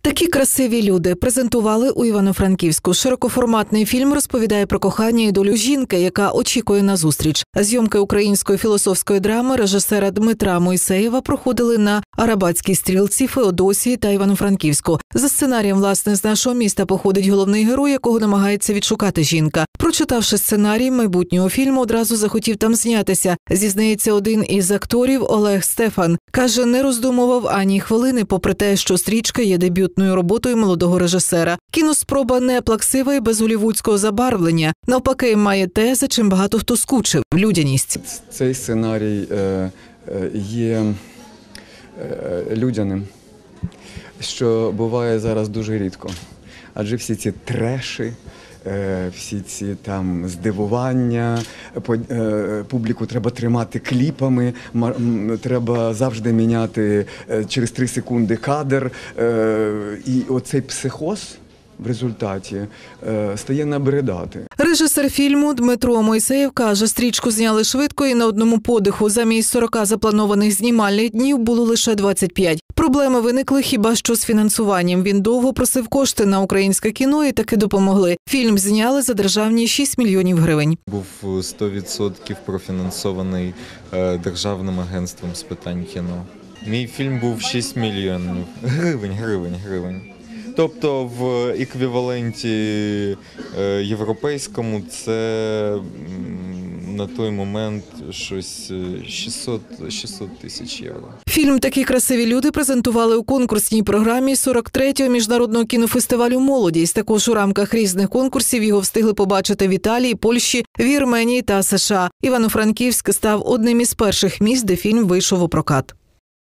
Такі красиві люди презентували у Івано-Франківську. Широкоформатний фільм розповідає про кохання і долю жінки, яка очікує на зустріч. Зйомки української філософської драми режисера Дмитра Мойсеєва проходили на Арабатській Стрілці, Феодосії та Івано-Франківську. За сценарієм, власне, з нашого міста походить головний герой, якого намагається відшукати жінка. Прочитавши сценарій майбутнього фільму, одразу захотів там знятися. Зізнається один із акторів Олег Стефан. Каже, не роздумував ані хвилини, попри те, що стрічка є дебютною роботою молодого режисера. Кіноспроба не плаксива і без голівудського забарвлення. Навпаки, має те, за чим багато хто скучив – людяність. Цей сценарій є людяним, що буває зараз дуже рідко. Адже всі ці треші, всі ці там здивування, публіку треба тримати кліпами, треба завжди міняти через 3 секунди кадр. І оцей психоз в результаті стає набридати. Режисер фільму Дмитро Мойсеєв каже, стрічку зняли швидко і на одному подиху. Замість 40 запланованих знімальних днів було лише 25. Проблеми виникли хіба що з фінансуванням. Він довго просив кошти на українське кіно і таки допомогли. Фільм зняли за державні 6 мільйонів гривень. Був 100% профінансований Державним агентством з питань кіно. Мій фільм був 6 мільйонів гривень. Тобто в еквіваленті європейському це на той момент щось 600 тисяч євро. Фільм «Такі красиві люди» презентували у конкурсній програмі 43-го міжнародного кінофестивалю «Молодість». Також у рамках різних конкурсів його встигли побачити в Італії, Польщі, Вірменії та США. Івано-Франківськ став одним із перших міст, де фільм вийшов у прокат.